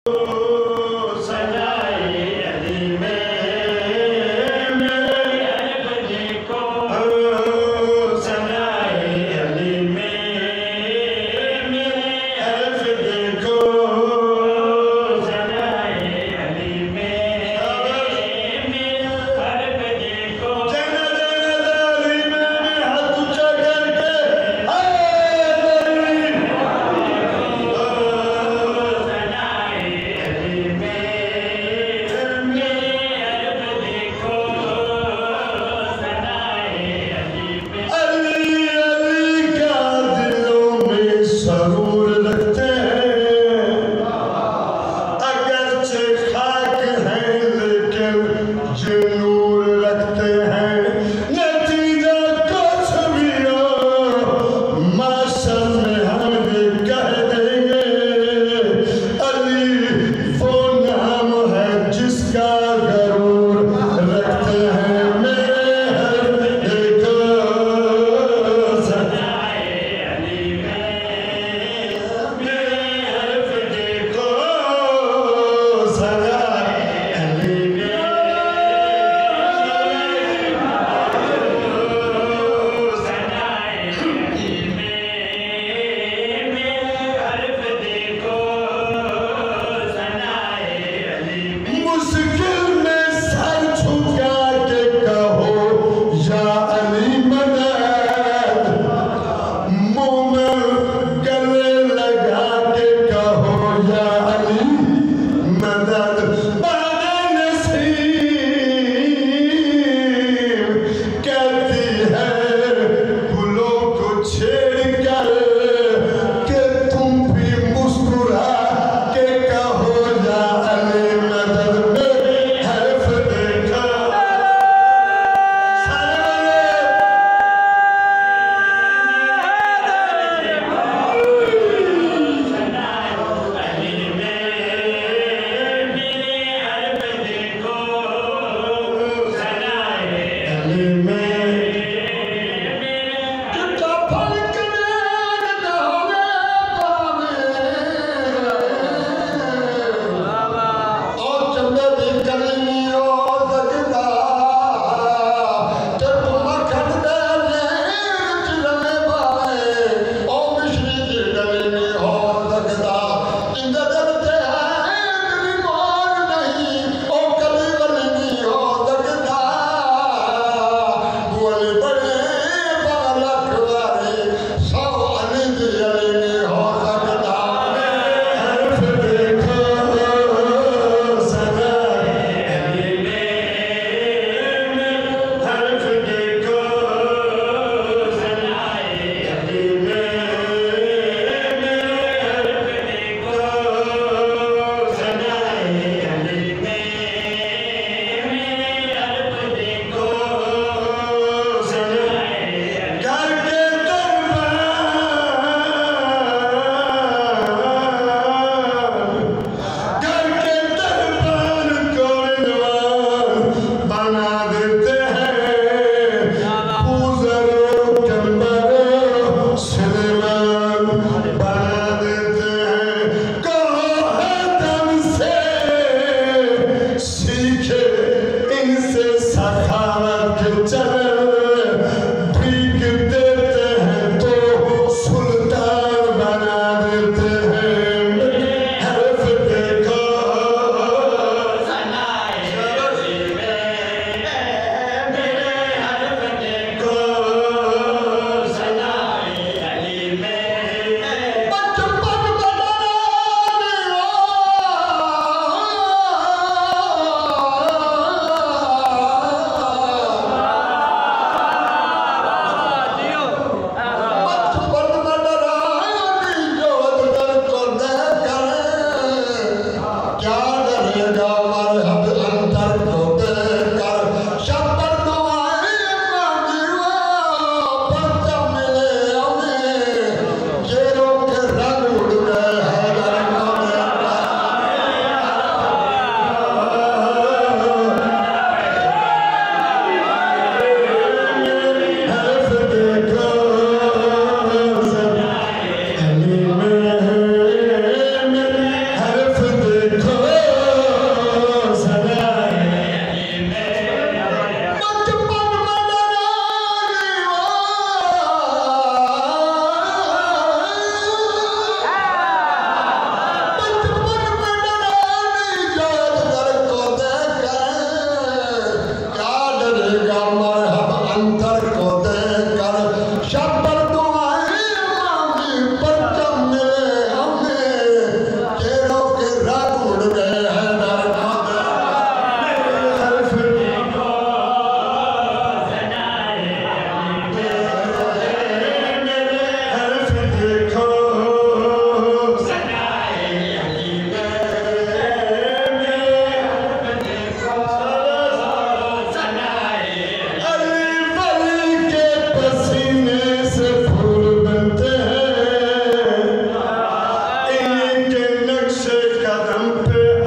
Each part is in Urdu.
Huruf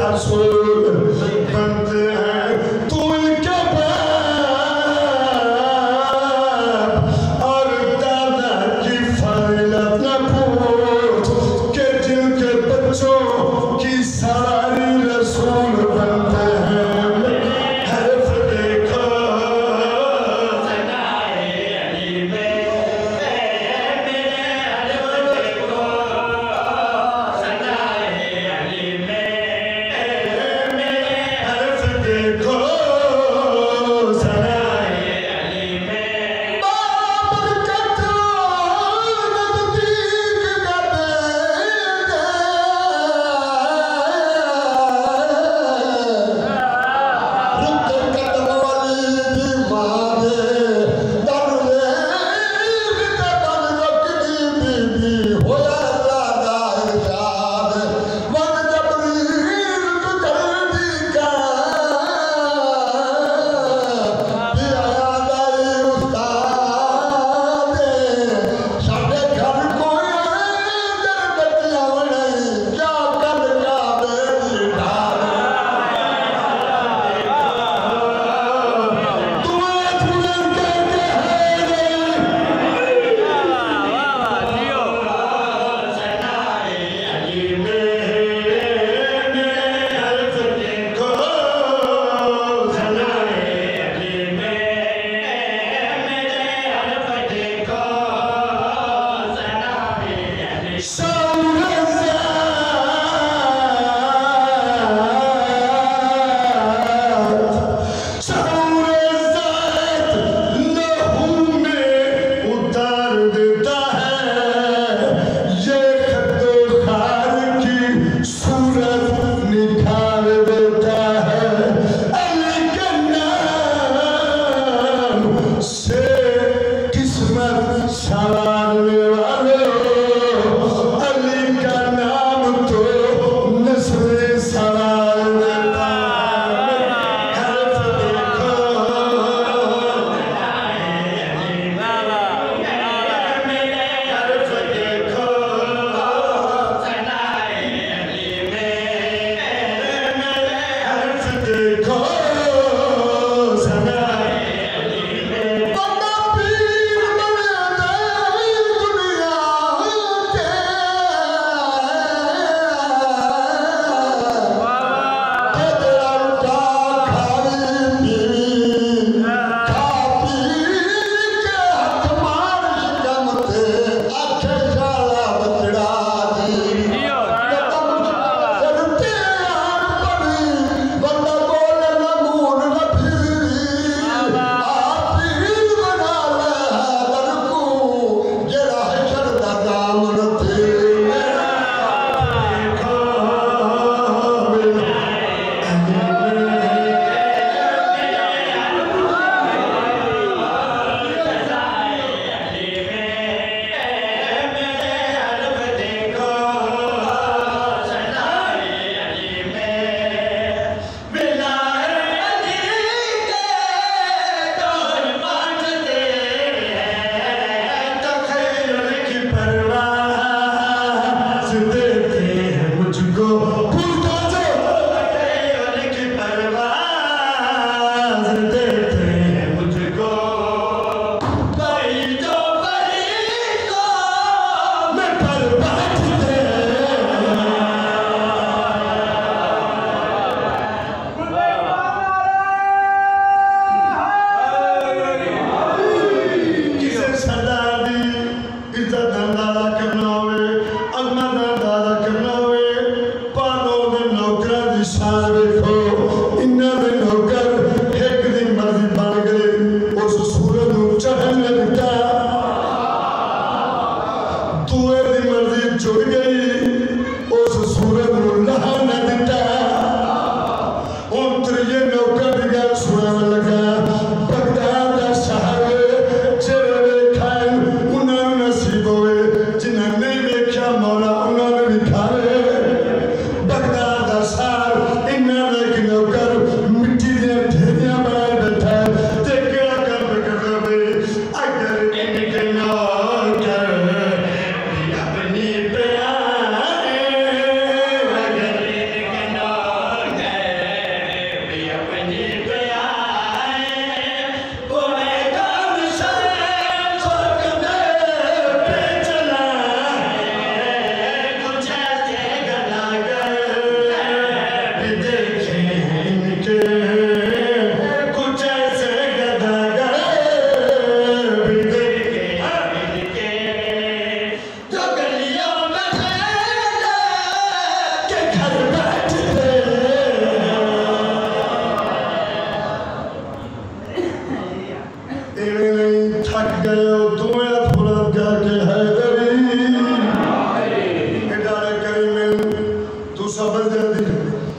Mawla,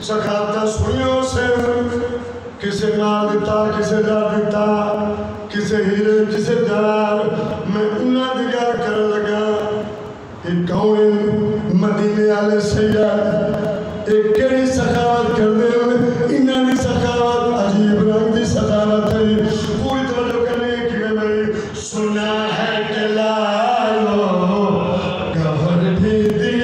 سکھاتا سنیوں سے کسے مال دیتا کسے جا دیتا کسے ہیرے کسے جلال میں انہاں دیگر کر لگا ایک کون مدینے والے سید ایک کڑی سخاوت کر دے انہاں دی سخاوت عجیب رنگ دی سخاوت ہے پوری توجہ کرنے کی میں سنا ہے کہ لالو گھر بھی دیے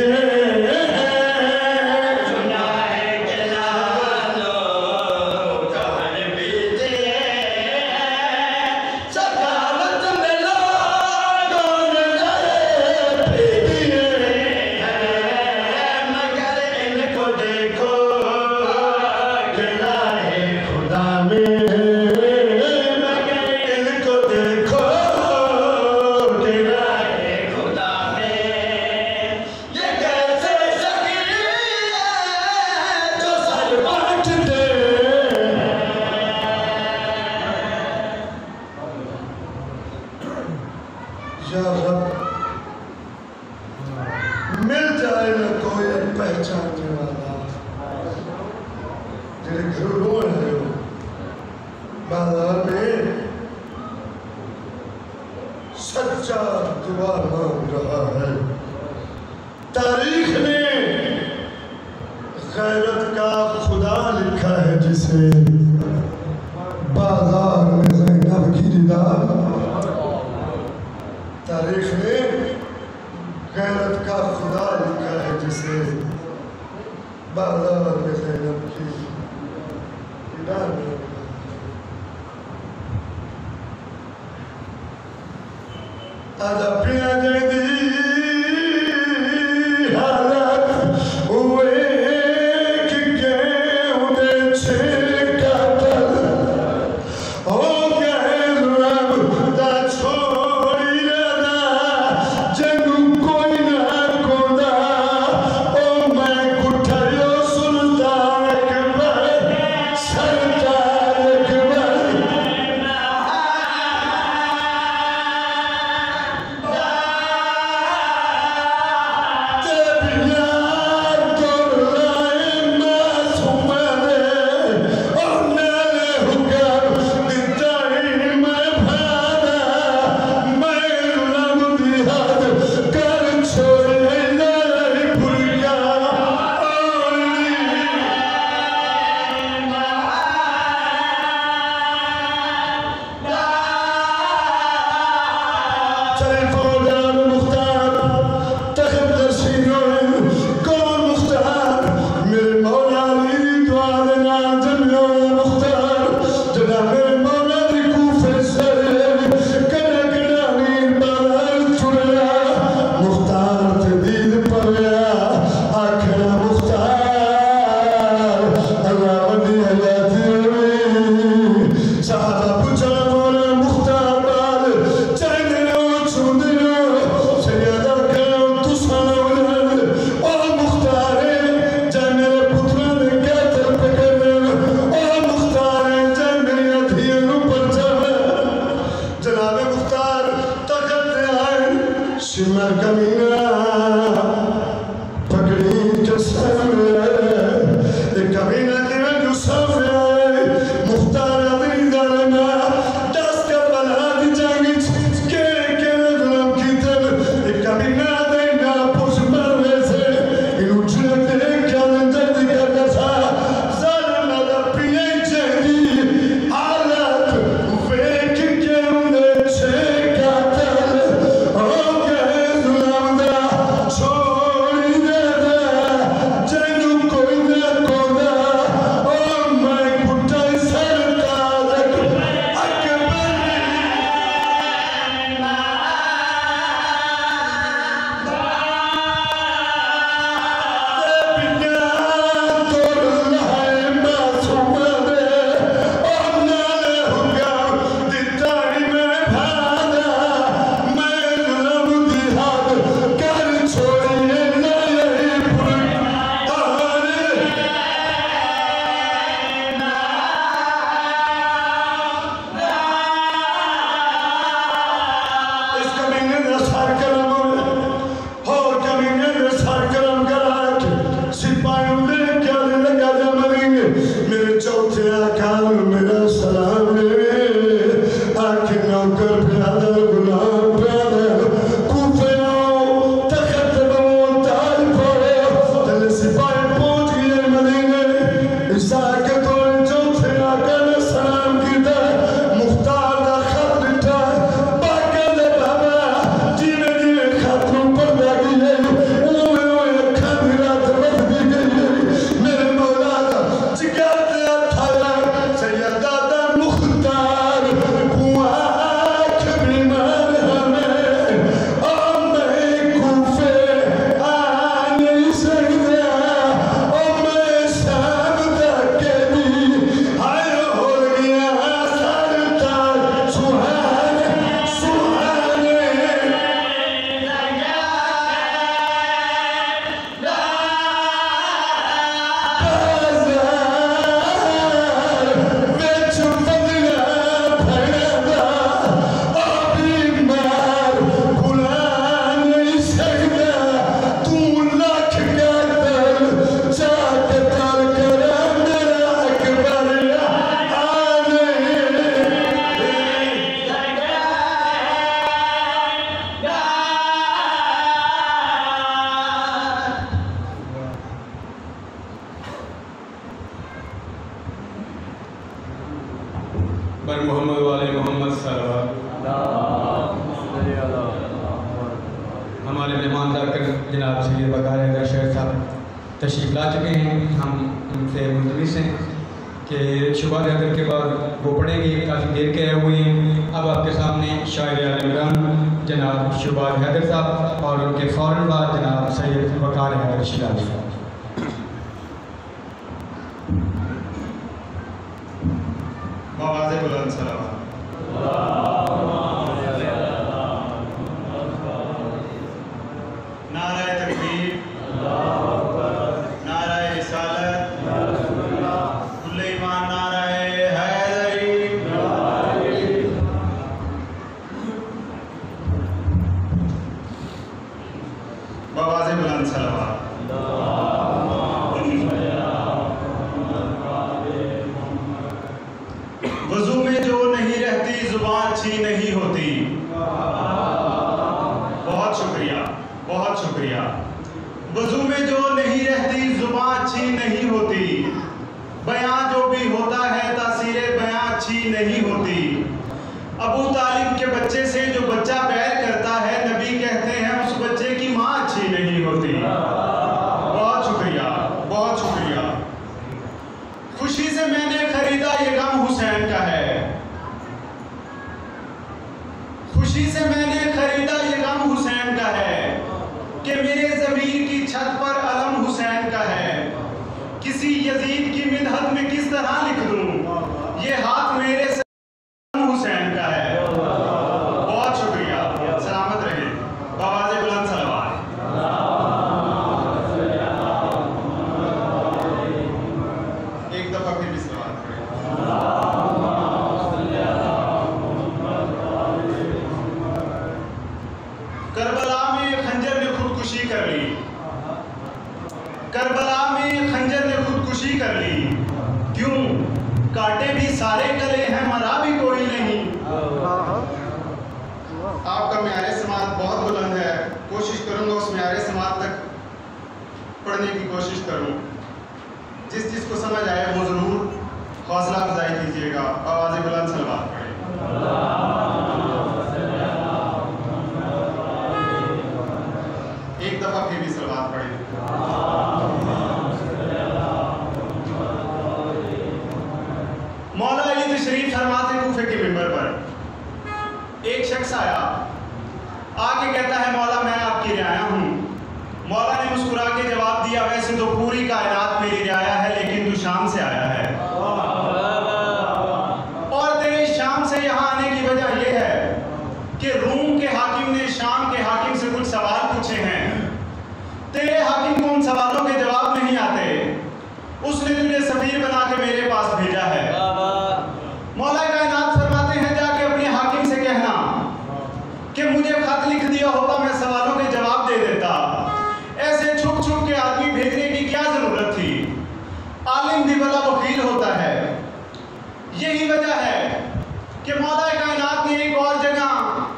बर मोहम्मद वाले मोहम्मद सल्लल्लाहु। हमारे मेहमान जाकर जनाब सैयद वक़ार हैदर शेख साहब तशरीफ़ ला चुके हैं। हम उनसे मुल्तमिस हैं कि शुबा हैदर के बाद वो पढ़ेंगे, काफ़ी देर के आए हुए हैं। अब आपके सामने शायर आल-इमरान जनाब शुबा हैदर साहब और उनके फ़ौरन बाद जनाब सैयद वक़ार हैदर शिराज़ी साहब। आवाज़ बुलंद सलावत। नाराए तकबीर, नाराए रिसालत, कुल्ले ईमान, नाराए हैदरी। आवाज़ बुलंद सलावत। वज़ू में जो नहीं रहती ज़ुबान अच्छी नहीं होती। बहुत शुक्रिया, बहुत शुक्रिया। वज़ू में जो नहीं रहती ज़ुबान अच्छी नहीं होती। बयां जो भी होता है तासीरे बयां अच्छी नहीं होती। अबू तालिब के बच्चे से जो बच्चा बैर करता है नबी कहते हैं उस बच्चे की माँ अच्छी नहीं होती। बहुत शुक्रिया, बहुत शुक्रिया। खुशी से मैंने खरीदा ये गम हुसैन का है। खुशी से मैंने खरीदा ये गम हुसैन का है कि मेरे ज़मीर की छत पर अलम हुसैन का है। किसी यजीद की मिन्हत में किस तरह लिख दूं ये हाथ मेरे से हुसैन का है। बहुत शुक्रिया, सलामत रहे। आवाज़ बुलंद सलावत। एक दफा फिर भी सलावत करें। करबला में खंजर ने खुदकुशी कर ली। करबला में खंजर ने खुदकुशी कर ली। क्यों? काटे भी सारे गले हैं मरा भी कोई नहीं। आपका म्यारे समात बहुत बुलंद है। कोशिश करूंगा उस म्यारे समात तक पढ़ने की कोशिश करूं। जिस चीज़ को समझ आए वो ज़रूर हौसला अफजाई कीजिएगा। आवाज़ बुलंद सलावत पढ़ें। एक दफ़ा फिर भी सलावत पढ़ें। मौला अली तशरीफ फरमाते कूफे के मिंबर पर एक शख्स आया, आके कहता है मौला मैं आपकी रियाया हूँ। मौला ने मुस्कुरा के जवाब दिया वैसे तो पूरी कायनात मेरी रियाया है लेकिन तू शाम से आया है और तेरे शाम से यहाँ आने की वजह यह है कि रूम के हाकिम ने शाम के हाकिम से कुछ सवाल पूछे हैं। तेरे हाकिम को उन सवालों के जवाब नहीं आते। उसने तुझे सफीर बना के मेरे पास भेजा है। मौला कायनात फरमाते हैं जाके अपने हाकिम से कहना कि मुझे खत लिख दिया होता मैं सवालों के जवाब दे देता। ऐसे छुप छुप के आदमी भेजने की क्या जरूरत थी? आलिम भी बड़ा वकील होता है। यही वजह है कि मौला कायनात ने एक और जगह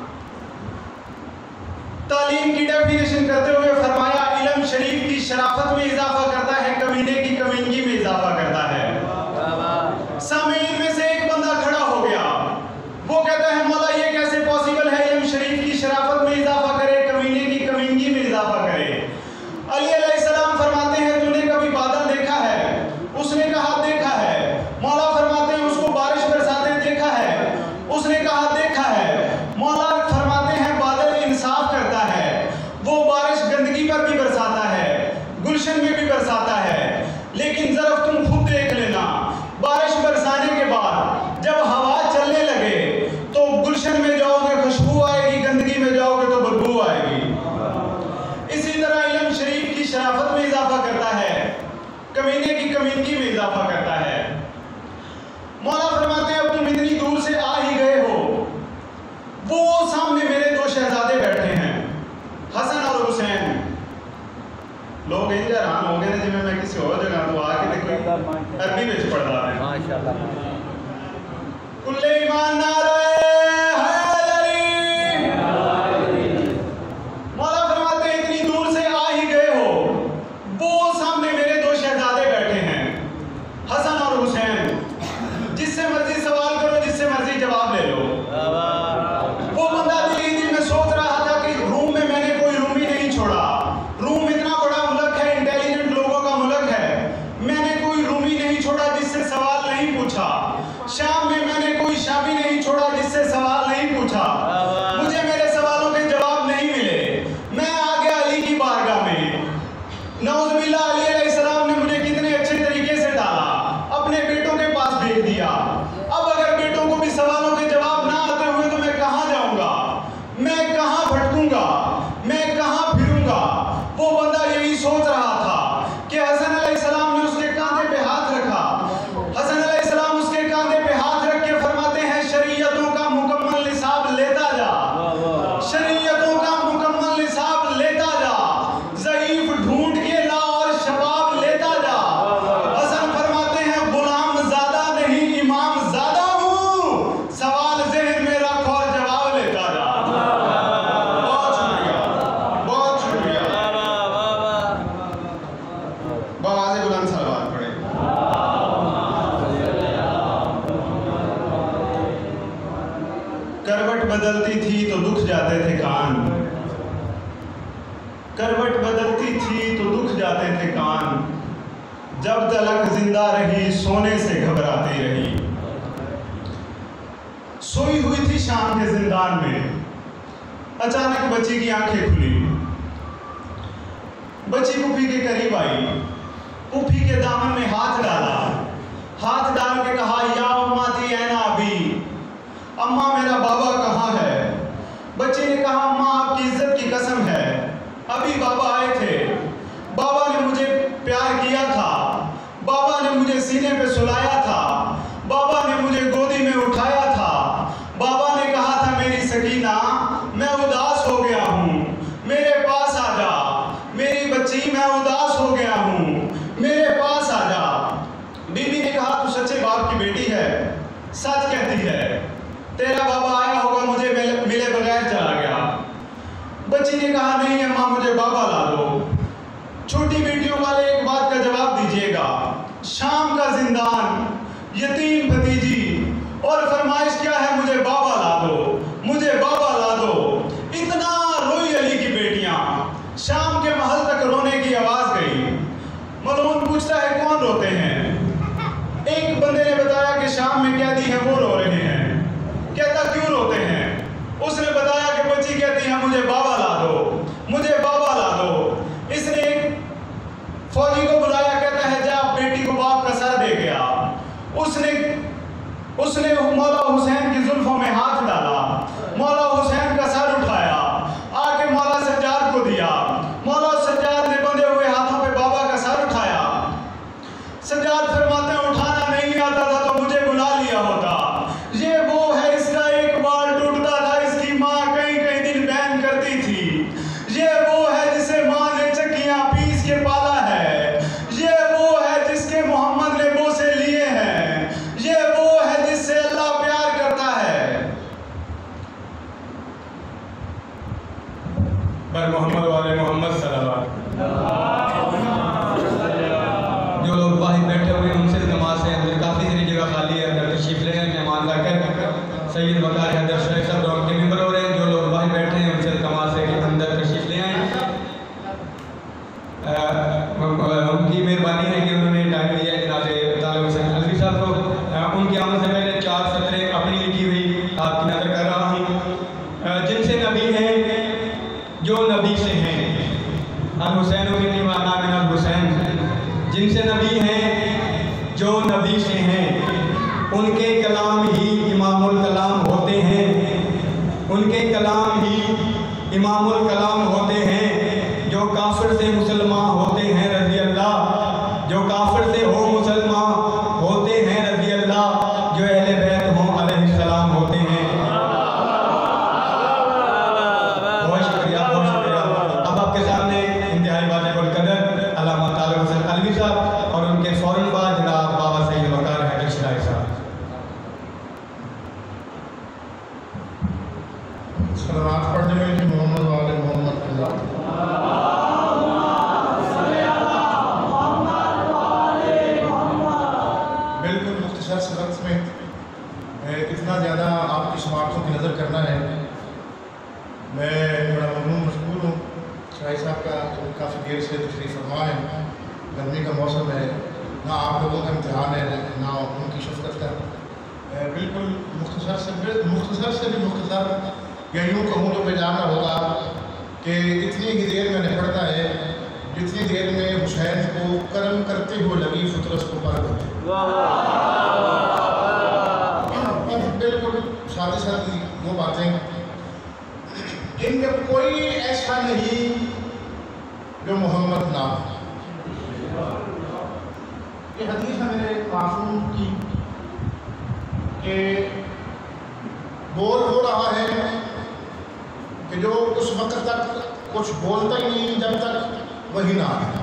तालीम की डेफिनेशन करते हुए फरमाया इल्म शरीफ की शराफत में इजाफा करता है, कमीने की कमीनगी में इजाफा करता है। सामीन में से एक बंदा खड़ा हो गया, वो कहता है मौला ये कैसे पॉसिबल है इल्म शरीफ की शराफत में इजाफा करे, कमीने की कमीनगी में इजाफा करे। अली अलैहिस्सलाम फरमाते हैं तूने कभी बादल देखा है? उसने कहा देखा है। मौला फरमाते हैं उसको बारिश बरसाते देखा है? उसने कहा देखा है। मौला फरमाते हैं बादल इंसाफ करता है, वो बारिश गंदगी पर भी बरसाता है, गुलशन में भी बरसाता है। लेकिन जरा तुम खुद देख लेना, बारिश बरसाने के बाद जब हवा चलने लगे तो गुलशन में जाओगे खुशबू आएगी, गंदगी में जाओगे तो बदबू आएगी। इसी तरह इल्म शरीफ की शराफत में इजाफा करता है, कमीने की कमीनगी में इजाफा करता है। मौला फरमाते हैं अब तुम इतनी दूर से आ ही गए हो, वो सामने मेरे दो शहजादे बैठे हैं, हसन और हुसैन। लोग इंज हैरान हो गए जिम्मे मैं किसी और जगह तो आके देखो अरबी में पढ़ रहा है। माशाअल्लाह। कुल्ले ईमान नाराए हैदरी। मौला फरमाते हैं इतनी दूर से आ ही गए हो, वो सामने मेरे दो शहजादे बैठे हैं, हसन और हुसैन। जिससे मर्जी सवाल करो, जिससे मर्जी چھوڑا جس سے سوال نہیں پوچھا، شام میں میں نے کوئی شامی نہیں چھوڑا جس سے سوال نہیں پوچھا، مجھے میرے سوالوں کے جواب نہیں ملے، میں آ گیا علی کی بارگاہ میں، نعوذ باللہ علی علیہ السلام نے مجھے کتنے اچھے طریقے سے ڈالا، اپنے بیٹوں کے پاس بھیج دیا، اب اگر بیٹوں کو بھی سوالوں کے جواب نہ آتے ہوئے تو میں کہاں جاؤں گا، میں کہاں بھٹکوں گا، میں کہاں پھروں گا؟ وہ بندہ یہی سوچ رہا تھا کہ حسن علیہ السلام نے اس کے کاندھے پہ ہاتھ رکھا، حسن علیہ السلام اس کے کاندھے پہ ہاتھ رکھ کے فرماتے ہیں شریعتوں کا مکمل نصاب لیتا جا، شریعتوں کا مکمل نصاب لیتا جا، ضعیف ڈھونڈ کے لا اور شباب لیتا جا۔ حسن فرماتے ہیں غلام زادہ نہیں امام زادہ ہوں، سوال ذہن میں رکھ اور جواب لیتا جا۔ بہت شکریہ، بہت شکریہ۔ بآواز بلند صلوات پڑھیں۔ کروٹ بدلتی تھی تو دکھ جاتے تھے کان، کروٹ بدلتی تھی تو دکھ جاتے تھے کان، جب تلک زندہ رہی سونے سے گھبراتی رہی۔ سوئی ہوئی تھی شام کے زندان میں، اچانک بچی کی آنکھیں کھلی، بچی پھوپھی کے قریب آئی، پھوپھی کے دامن میں ہاتھ ڈالا، ہاتھ ڈال کے کہا یا اماتی این ابی، اماں میرا بابا کہاں ہے؟ بچی نے کہا اماں آپ کی عزت کی قسم ہے، ابھی بابا آئے تھے، بابا نے مجھے پیار کیا تھا، بابا نے مجھے سینے پہ سلایا تھا، بابا نے مجھے گودی میں اٹھایا تھا، بابا نے کہا تھا میری سکینہ میں اداس ہو گیا ہوں، میرے پاس آ جا، میری بچی میں اداس ہو گیا ہوں، میرے پاس آ جا۔ بی بی نے کہا تو سچے باپ کی بیٹی ہے، سچ کہتی ہے، تیرا بابا آیا ہوگا مجھے ملے بغیر چلا گیا۔ بچی نے کہا نہیں اماں مجھے بابا لا دو۔ چھوٹی بیٹیوں والے ایک بات کا جواب دیجئے گا، شام کا زندان، یتیم بھتیجی، اور فرمائش کیا ہے مجھے بابا لا دو، مجھے بابا لا دو۔ اتنا روئی علی کی بیٹیاں، شام کے محل تک رونے کی آواز گئی۔ ملعون پوچھتا ہے کون روتے ہیں؟ ایک بندے نے بتایا کہ شام میں قیدی ہیں وہ رو رہے ہیں۔ کہتا کیوں روتے ہیں؟ اس نے بتایا کہ بچی کہتی ہے مجھے بابا لا دو، مجھے بابا لا دو۔ اس نے ایک فوجی کو بلایا، کہتا ہے جا بیٹی کو باپ کا سر دے گیا۔ اس نے مولا حسین کی زلفوں میں ہاتھ ڈالا، مولا حسین کا سر اٹھایا، آ کے مولا سجاد کو دیا، مولا سجاد نے بندھے ہوئے ہاتھوں پہ بابا کا سر اٹھایا۔ سجاد فرماتے ہیں اٹھانا نہیں آتا تھا تو مجھے بلا لیا ہوتا، یہ وہ ہے اس کا ایک بال ٹوٹتا تھا اس کی ماں کئی کئی دن بین کرتی تھی، یہ وہ ہے جسے ماں نے چکیاں پیس کے پالا ہے، یہ وہ ہے جس کے محمد نے بوسے لیے ہیں، یہ وہ ہے جس سے اللہ پیار کرتا ہے۔ پر محمد والے محمد صلی اللہ علیہ وسلم۔ جو لوگ باہر بیٹھے ہوئے ان سے نماز ہے، اندر کافی ساری جگہ خالی ہے، اندر تشریف لے ہیں، مہمان لا کر سید وقار حیدر شیخ صاحب روم کے ممبر ہو رہے ہیں، جو لوگ باہر بیٹھے ہیں ان سے نماز ہے کہ اندر تشریف لے آئیں۔ ان کی مہربانی ہے کہ انہوں نے ٹائم دیا ہے جناب طالب حسین الوی صاحب کو۔ ان کی آمد سے پہلے 4 سطریں اپنی لکھی ہوئی آپ کی نظر کر رہا ہوں۔ جن سے نبی ہیں جو نبی سے ہیں، الحسین بن وانا من الحسین، جن سے نبی ہیں جو نبی سے ہیں، ان کے کلام ہی امام الکلام ہوتے ہیں، ان کے کلام ہی امام الکلام ہوتے ہیں۔ جو کافر سے مسلمان ہوتے ہیں رضی اللہ، جو کافر سے ہو مسلمان ہوتے ہیں رضی اللہ، جو اہل بیت ہوں علیہ السلام ہوتے ہیں۔ بہت شکریہ، بہت شکریہ۔ اب آپ کے سامنے انتہائی واجب القدر علامہ طالب حسین الوی صاحب اور ان کے فوراً بعد جناب بابا سید وقار حیدر شیخ صاحب۔ صلوات پڑھنے میں کہ محمد والے محمد کے ذات۔ بالکل مختصر سے وقت میں اتنا زیادہ آپ کی سماعتوں کی نظر کرنا ہے، میں بڑا ممنون مشکور ہوں۔ شاہی صاحب کا کافی دیر سے تشریف فرما ہے، گرمی کا موسم ہے، نہ آپ لوگوں کا امتحان ہے نہ ان کی شفقت کا. بالکل مختصر سے بھی مختصر یا یوں کہوں تو بیجانا ہوگا کہ اتنی ہی دیر میں نپٹتا ہے جتنی دیر میں حسین کو کرم کرتے ہوئے لگی فطرت کو پر کرتے. بالکل ساتھ ساتھ وہ باتیں ان میں کوئی ایسا نہیں جو محمد نام ہے. یہ حدیث ہے میرے معصوم کی کہ بول ہو رہا ہے کہ جو اس وقت تک کچھ بولتا ہی نہیں جب تک وہی نہ آئے.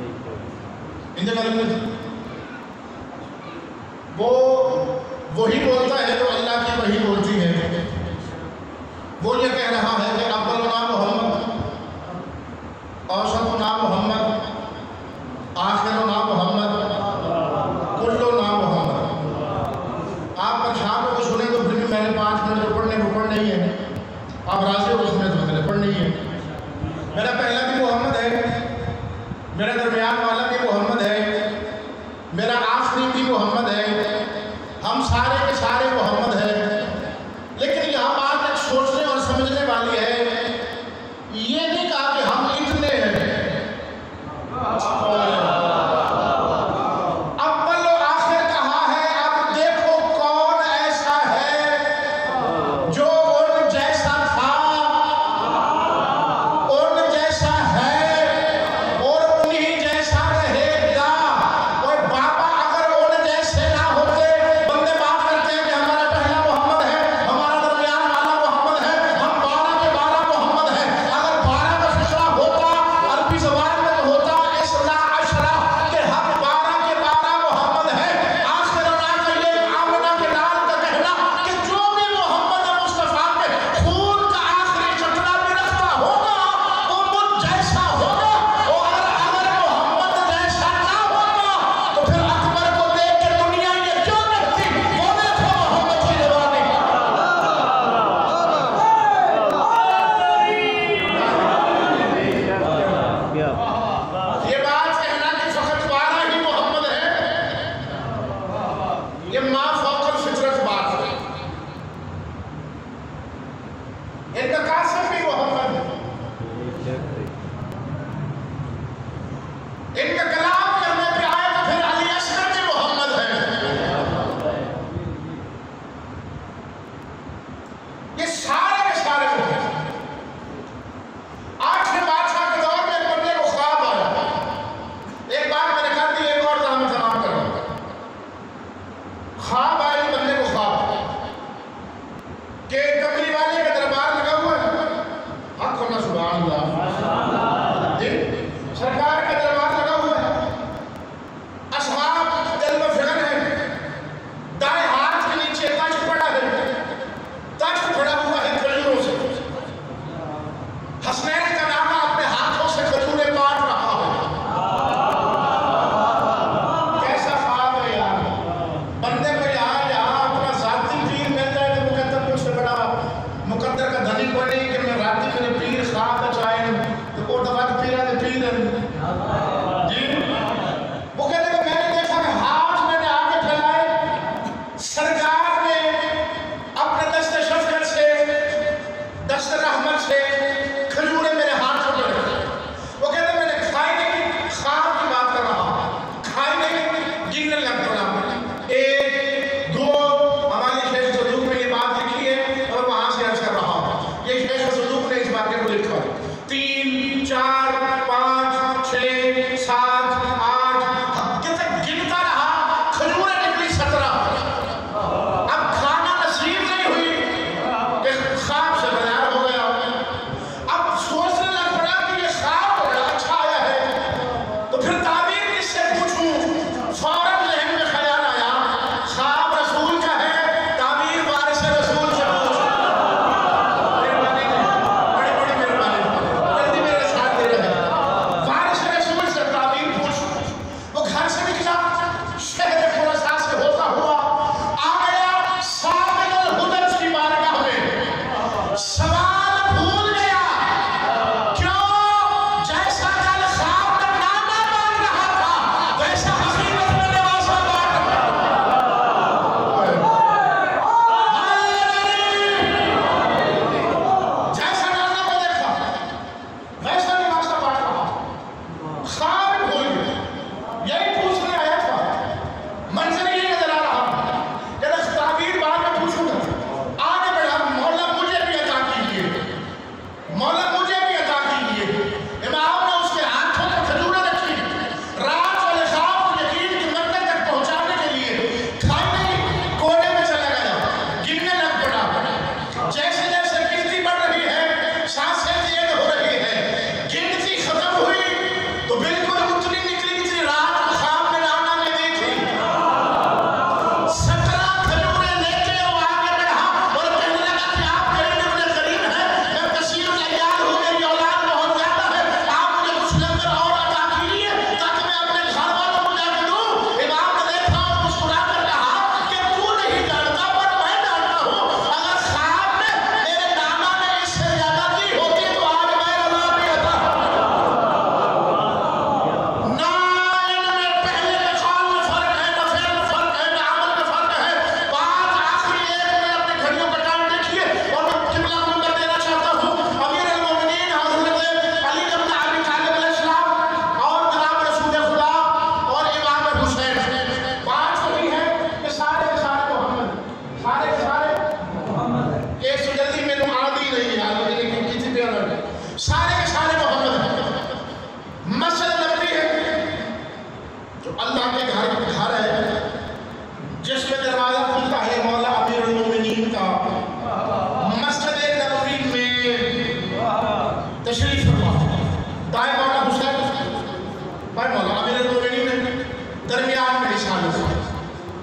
وہ وہی بولتا ہے جو اللہ کی وہی بولتی ہے. وہ یہ کہہ رہا ہے کہ اول نام محمد، اوسط نام محمد، آخر نام محمد، کلو نام محمد. آپ پر شام کو سنیں تو پھر بھی میں نے 5 منٹ پڑھنے ہی ہے. آپ راضی ہو اس میں تو میں نے پڑھنی ہے. میرا پہلا بھی محمد ہے، میرا درمیان والا بھی محمد ہے، میرا آخری بھی محمد ہے، ہم سارے کے سارے محمد ہیں. لیکن یہاں بات ایک سوچنے اور سمجھنے والی ہے. یہ نہیں کہا کہ ہم اتنے ہیں. اول و آخر کہا ہے. اب دیکھو کون ایسا ہے جو ان جیسا تھا، ان جیسا ہے اور انہی جیسا رہے گا. اور بابا اگر ان جیسے نہ ہوتے، بندے بات کرتے ہیں کہ ہمارا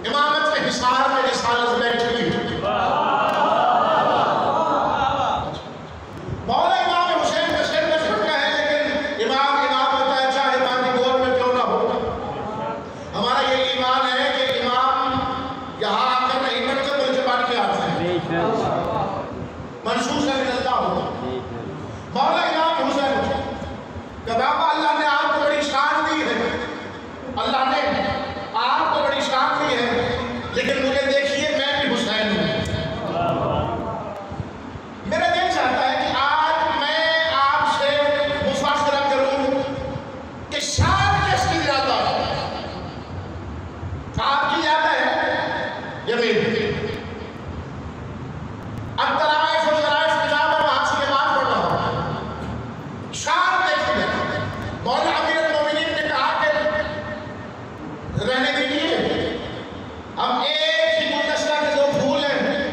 امامت کے حصار میں رسالت بیٹھی ہوئی ہے۔ مولا امام حسین کا سر نشر کا ہے، لیکن امام ہوتا ہے چاہے باقی دور میں کیوں نہ ہو۔ ہمارا یہ ایمان ہے کہ امام یہاں آ کر نہیں بنتے بلکہ بن کے آتے ہیں، منصوص ہے من اللہ ہوتا۔ مولا امام حسین کہ بابا اللہ نے آپ کو بڑی شان دی ہے، اللہ نے آپ کو بڑی شان دی ہے، لیکن مجھے دیکھیے میں بھی حسین ہوں۔ میرا دل چاہتا ہے کہ آج میں آپ سے مفاخرہ کروں کہ شان کس کی زیادہ ہے، آپ کی زیادہ ہے یا میری؟ اب طرائف و ذرائف کتاب اور وہاں سے کے بعد پڑھ رہا ہوں، شان دیکھیں۔ مولا امیر المومنین نے کہا کہ رہنے دیجیے، ہم ایک ہی گلدستہ کے دو پھول ہیں،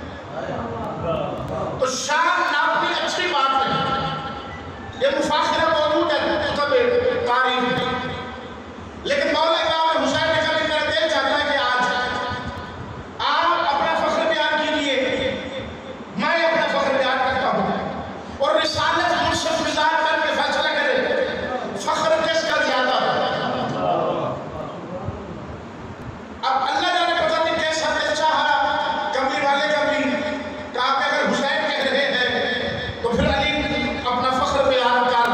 تو شان ناپنی اچھی بات نہیں، یہ مفاخرہ موجود ہے کتب تاریخ میں، لیکن مولا امام حسین نے کہا کہ میرا دل چاہتا ہے کہ آج آپ اپنا فخر بیان کیجیے، میں اپنا فخر بیان کرتا ہوں، اور رسالت منصف مزاج کر کے فیصلہ کرے فخر کس کا زیادہ ہے۔ اب اللہ جانے پتہ نہیں کیسا دل چاہا کملی والے کا بھی کہا کہ اگر حسین کہہ رہے ہیں تو پھر علی اپنا فخر بیان کر۔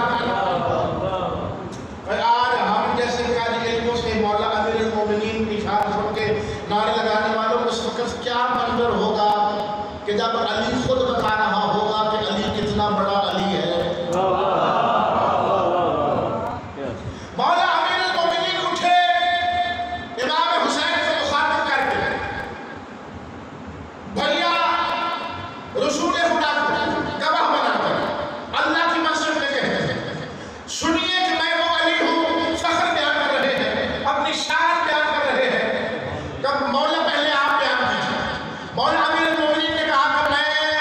آج ہم جیسے قاضی علموں سے مولا امیر المومنین کی شان سن کے نعرے لگانے والوں کو اس وقت کیا منظر ہوگا کہ جب علی خود بتا رہا ہوگا کہ علی کتنا بڑا علی ہے۔ مولا امیر المومنین اٹھے امام حسین سے مخاطب کر کے، بھیا رسول خدا کو گواہ بنا کر اللہ کی مسجد میں کہتے ہیں، سنیے کہ میں وہ علی ہوں، فخر بیان کر رہے ہیں، اپنی شان بیان کر رہے ہیں۔ کب مولا پہلے آپ بیان کیجیے۔ مولا امیر المومنین نے کہا کہ میں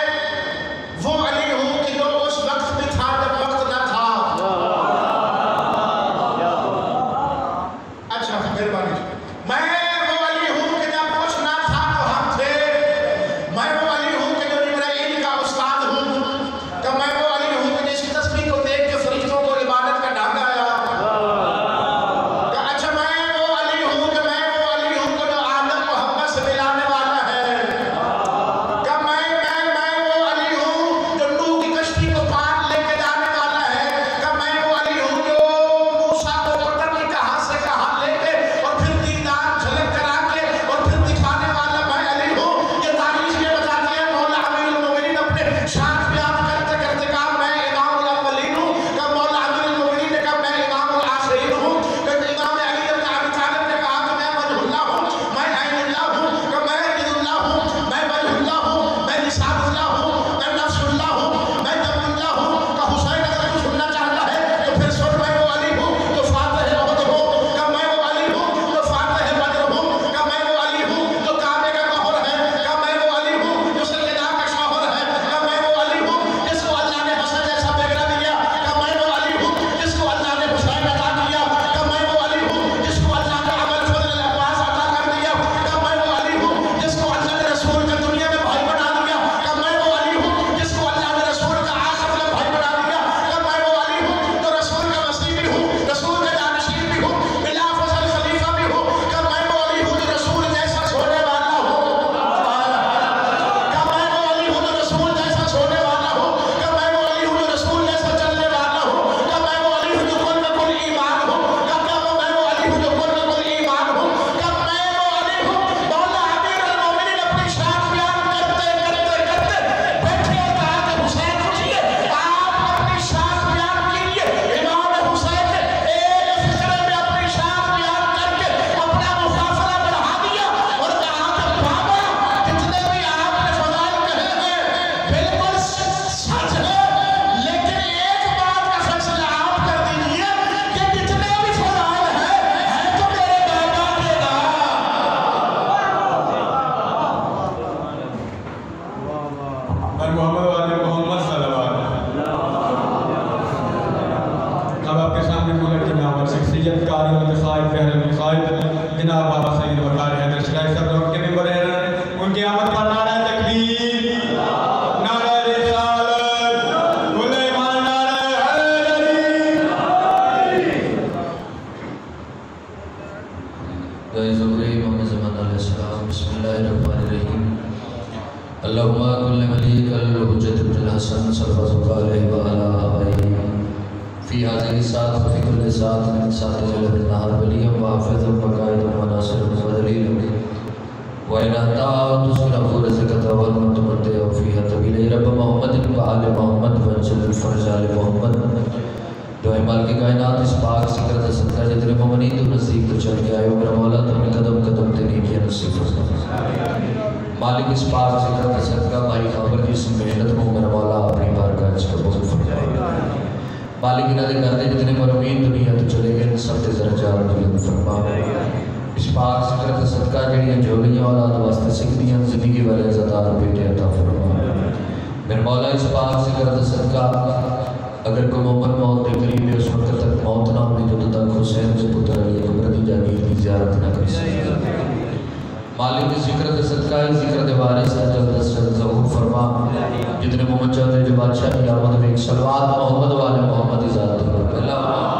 اللهم كل وليك الحجة بن الحسن صلى الله عليه وعلى آله في هذه الساعة وفي كل ساعة من ساعة الليل والنهار وليا وحافظا وقائدا وناصرا ودليلا وإن أنت تسكنه رزقك والمتمتع فيها طويلا رب محمد وآل محمد وانزل الفرج آل محمد دعائیں مالک کائنات اس پاک ذکر دا صدقہ جتنے مومنین تو نزدیک تو چل کے آئے ہو میرا مولا تو ہمیں قدم قدم تیری کیا نصیب فرما مالک اس پاک ذکر دا صدقہ بھائی خبر کی اس محنت کو میرا مولا اپنی بارگاہ اس قبول فرما مالک انہاں دے گھر دے جتنے مرمین دنیا تو چلے گئے سب تے درجات بلند فرما اس پاک ذکر دا صدقہ جڑیاں جھولیاں اولاد واسطے سکھدیاں زندگی والے عزتدار بیٹے عطا فرما میرا مولا اس پاک ذکر دا صدقہ اگر کوئی مومن موت کے قریب ہے اس وقت تک موت نہ ہوئی جو تک حسین سے پتر علی اکبر دی جاگیر کی زیارت نہ کر سکتا مالک ذکر دے صدقہ ذکر دے وارث ہے جلد از جلد ظہور فرما جتنے مومن چاہتے ہیں جو بادشاہ کی آمد میں ایک صلوات محمد والے محمد ذات پر اللہ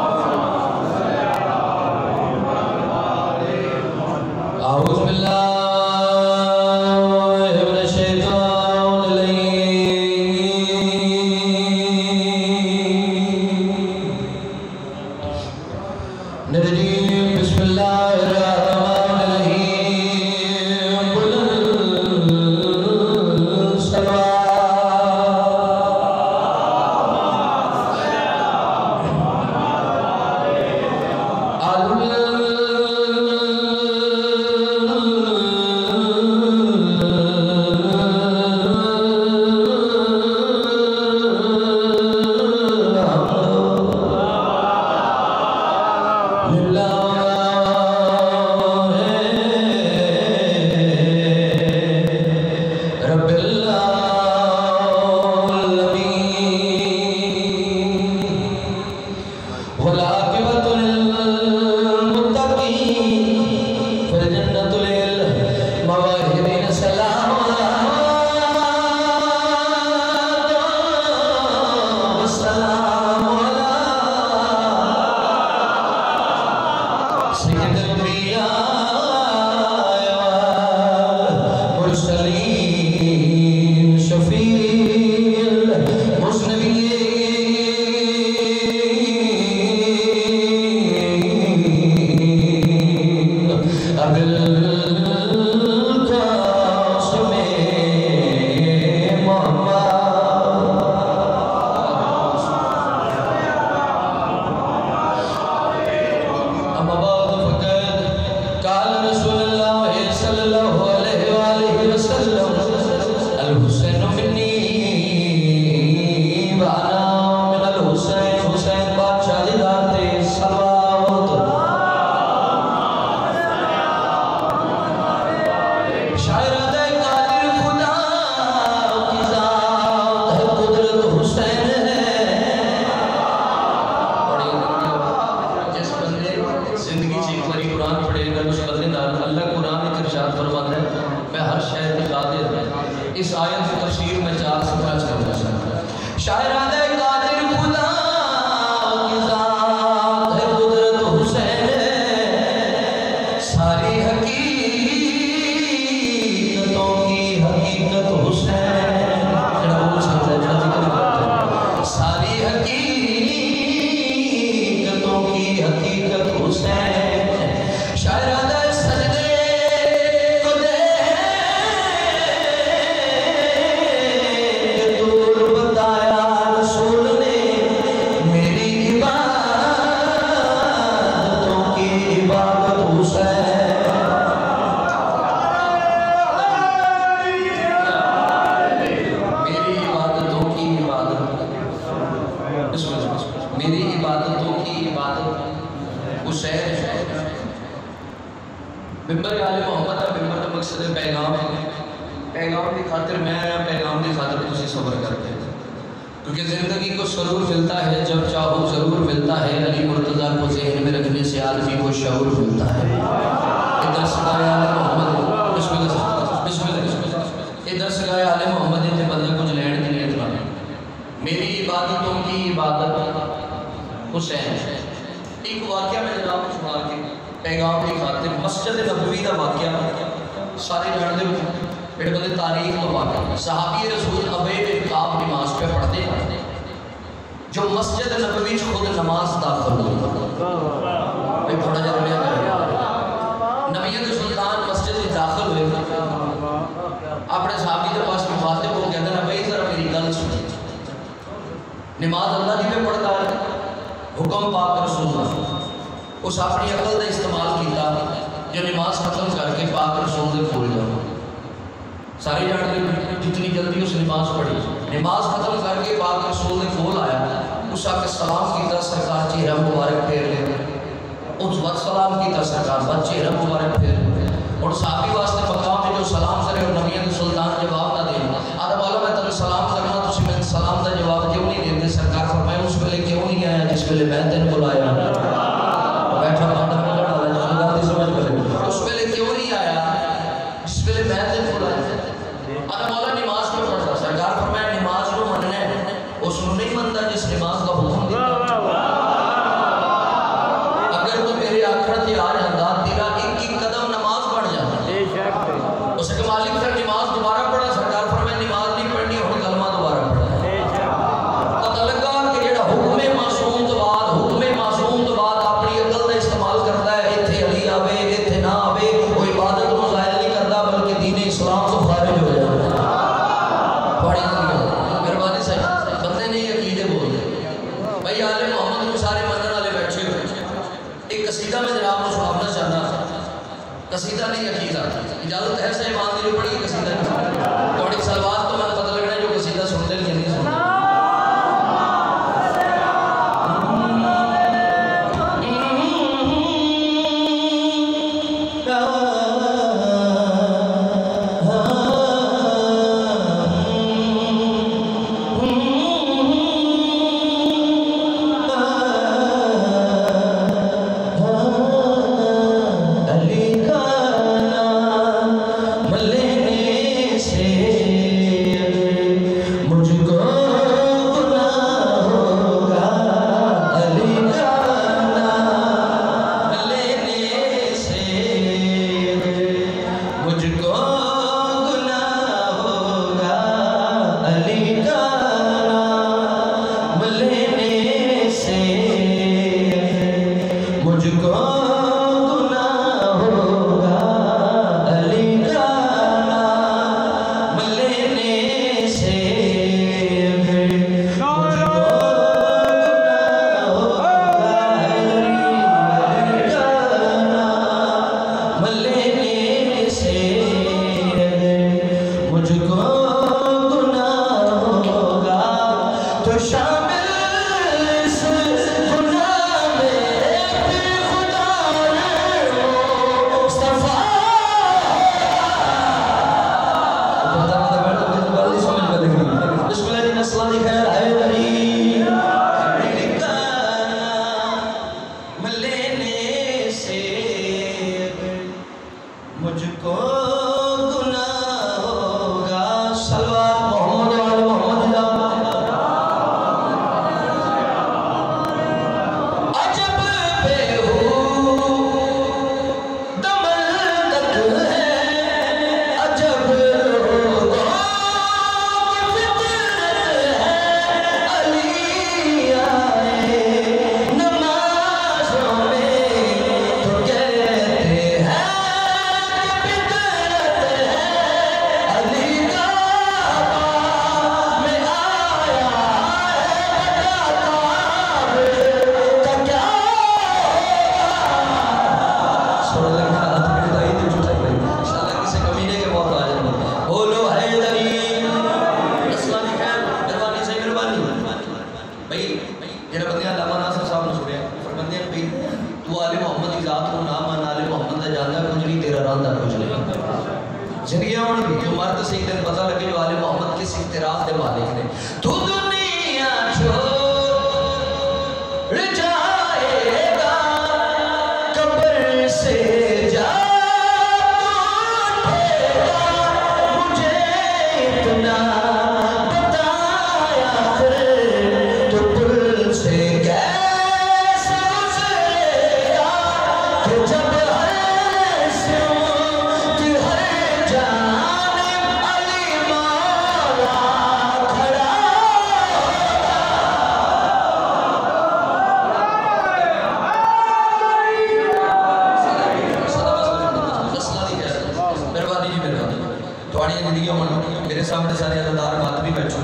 اعوذ باللہ میرے بندے تاریخ تو واقع صحابی رسول ابے بن کعب نماز پہ پڑھتے ہیں جو مسجد نبوی خود نماز داخل ہوئی تھوڑا جا رہے ہیں نبی سلطان مسجد داخل ہوئے اپنے صحابی کے پاس مخاطب ہو کہتے ہیں بھائی ذرا میری گل سنی نماز اللہ جی پہ پڑھتا ہے حکم پاک رسول اللہ اس اپنی عقل کا استعمال کیتا جو نماز ختم کر کے پاک رسول سے بھول جاؤ ساری جانتے جتنی جلدی اس نماز پڑھی نماز ختم کر کے پاک رسول نے بھول آیا اس آ کے سلام کیتا سرکار چہرہ مبارک پھیر لے اس وقت سلام کیتا سرکار بعد چہرہ مبارک پھیر لے اور صحابی واسطے مقام میں جو سلام کرے اور نبی سلطان جواب نہ دے آدھا والا میں تمہیں سلام کرنا تسی میں سلام کا جواب کیوں نہیں دیتے سرکار فرمائے اس ویلے کیوں نہیں آیا جس ویلے میں تین بلایا بیٹھا بندہ میں ڈالا جس گل دی سمجھ کرے اس ویلے کیوں نہیں آیا جس ویلے میں تین بلایا آدھا والا نماز میں پڑھتا سرکار فرمائے نماز کو مننا ہے اس کو نہیں منتا جس نماز کا حکم دیتا اگر تو میرے آخرت آ جاتا تیرا ایک ایک قدم نماز پڑھ جاتا اسے کہ مالک پھر نماز دوبارہ پڑھا سرکار فرمائے نماز نہیں پڑھنی اور کلمہ دوبارہ پڑھا پتہ لگا کہ جڑا حکم معصوم تو بعد اپنی عقل کا استعمال کرتا ہے ایتھے علی آوے ایتھے نہ آوے وہ عبادت کو ظاہر نہیں کرتا بلکہ دین اسلام تو خارج ہو جاتا ہے پڑھی مہربانی سے بندے نہیں عقیدے بول دے بھائی آل محمد میں سارے منن والے بیٹھے ہوئے ایک قصیدہ میں جناب کو سنانا چاہنا قصیدہ نہیں عقیدہ اجازت ہے سے ایمان دل پڑھی قصیدہ نہیں تھوڑی سلوات تو میں پتہ لگنا ہے جو قصیدہ سنتے ہیں نہیں سنتے جب ہر تھوڑی زندگیوں میں میرے سامنے سارے عزادار بات بھی بیٹھو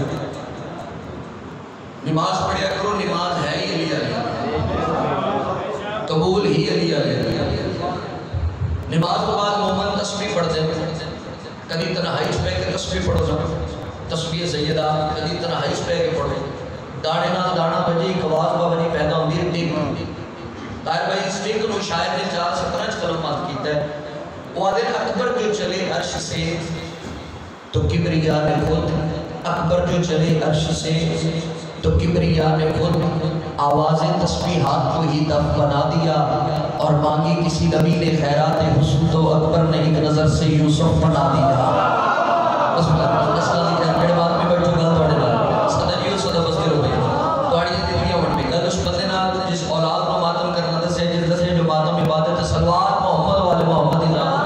نماز پڑھیا کرو نماز ہے ہی علی علی قبول ہی علی علی نماز کے بعد مومن تسبیح پڑھتے ہیں کبھی تنہائی پہ کے تسبیح پڑھو تسبیح سیدہ کبھی تنہائی پہ کے پڑھو داڑے نال دانا بجی کواز بجی پیدا ہوندی ہے ٹک طاہر بھائی اس ٹک نو شاعر نے 417 کلمات کیتا ہے وہ آدھے اکبر جو چلے عرش سے تو کبریا نے خود اکبر جو چلے عرش سے تو کبریا نے خود آواز تسبیحات کو ہی دف بنا دیا اور مانگی کسی نبی نے خیرات حسن تو اکبر نے ایک نظر سے یوسف بنا دیا بس اللہ کی میرے بات میں بیٹھوں گا تھوڑے نال صدا جیو صدا بس کرو بھائی تھوڑی دنیا من میں گل اس بندے نال جس اولاد کو ماتم کرنا دسے جس دسے جو ماتم عبادت صلوات محمد والے محمد دی نام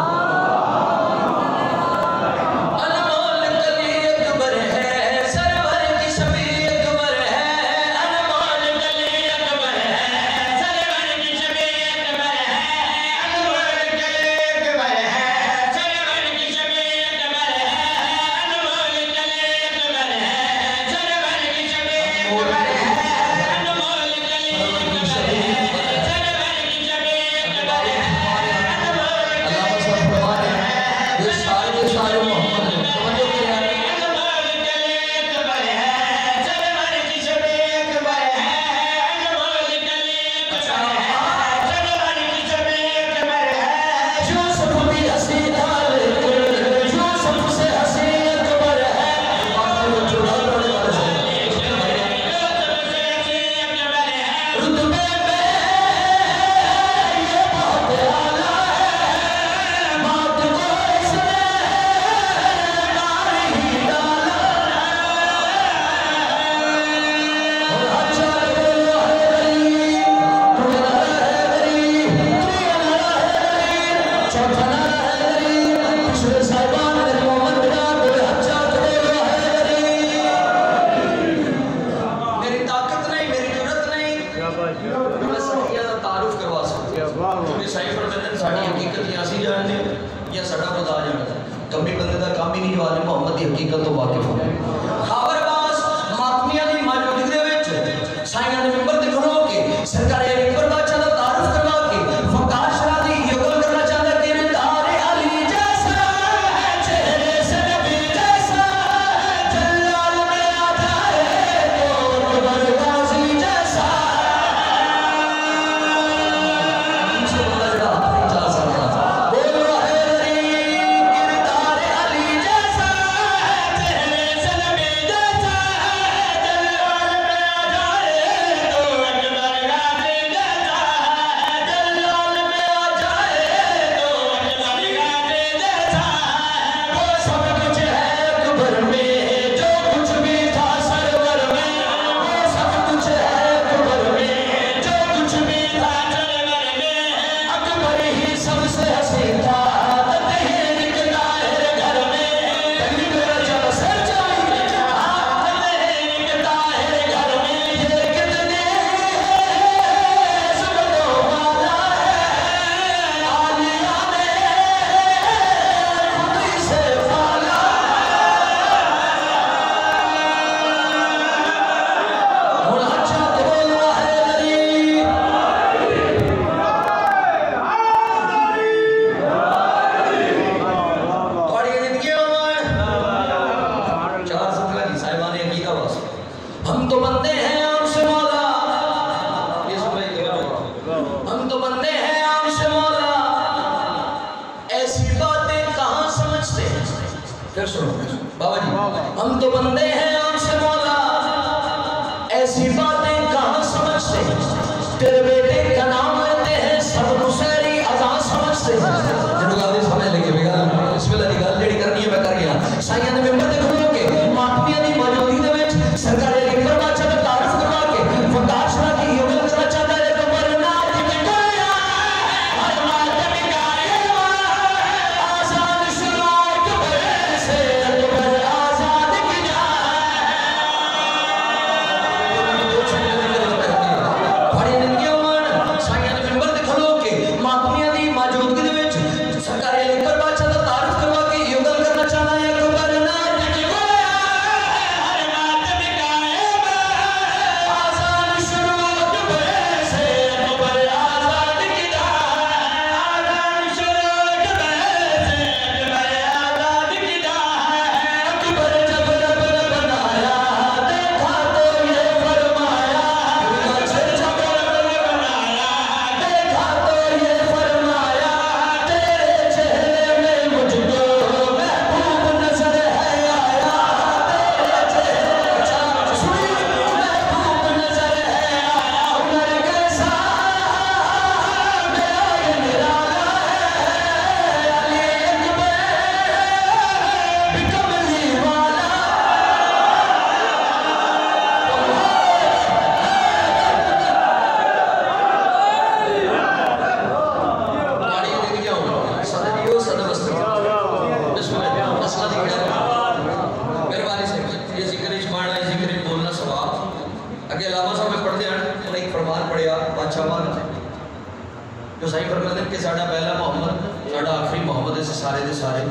جو صحیح فرماتے ہیں کہ ساڈا پہلا محمد ساڈا آخری محمد ہے سارے دے سارے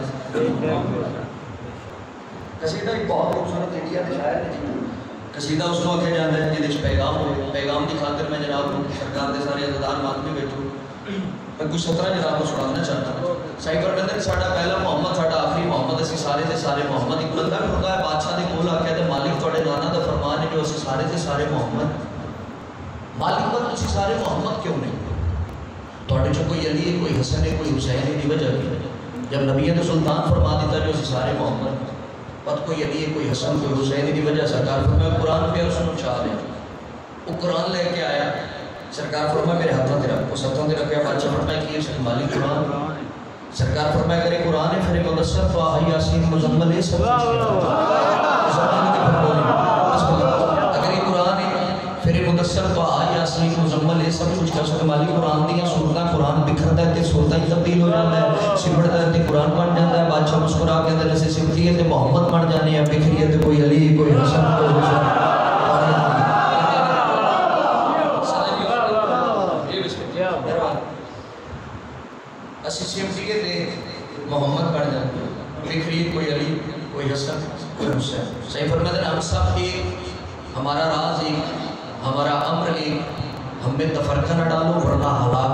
قصیدہ ایک بہت خوبصورت انڈیا کے شاعر نے قصیدہ اس کو آخیا جاتا ہے جہد پیغام ہوئے پیغام کی خاطر میں جناب سرکار کے سارے عزادار ماتمی بیٹھوں میں کچھ 17 جناب کو سنانا چاہتا ہوں صحیح فرماتے ہیں ساڈا پہلا محمد ساڈا آخری محمد اسی سارے دے سارے محمد ایک بندہ بھی ہوتا ہے بادشاہ دے کول آخیا تے مالک تواڈے نانا دا فرمان ہے جو اسی سارے دے سارے محمد مالک پر اسی سارے محمد کیوں نہیں تواڈے چ کوئی علی ہے کوئی حسن ہے کوئی حسین ہے دی وجہ کی جب نبی تو سلطان فرما دیتا جو اسی سارے محمد پت کوئی علی ہے کوئی حسن کوئی حسین دی وجہ سرکار فرمایا قرآن پہ اس کو چاہ دیں وہ قرآن لے کے آیا سرکار فرمایا میرے ہاتھوں تے رکھ اس ہاتھوں تے رکھا بادشاہ فرمایا کہ یہ مالک قرآن سرکار فرمایا کرے قرآن ہے پھر مدثر طٰہٰ یاسین مزمل ہے سب اگر یہ قرآن ہے پھر مدثر طٰہٰ یاسین مزمل ہے سب کچھ کر سکتے مالک قرآن دیا سورتاں قرآن بکھرتا ہے تے سورتاں ہی تبدیل ہو جاتا ہے سمڑتا ہے تے قرآن بن جاتا ہے بادشاہ مسکرا کے اندر سے سمتی ہے تے محمد بن جانے ہیں بکھری ہے تے کوئی علی کوئی حسن کوئی حسین اسی سمتی ہے تے محمد بن جاتے ہیں بکھری کوئی علی کوئی حسن کوئی حسین صحیح فرماتے ہیں ہم سب ایک ہمارا راز ایک ہمارا امر ایک ہم میں تفرقہ نہ ڈالو ورنہ ہلاک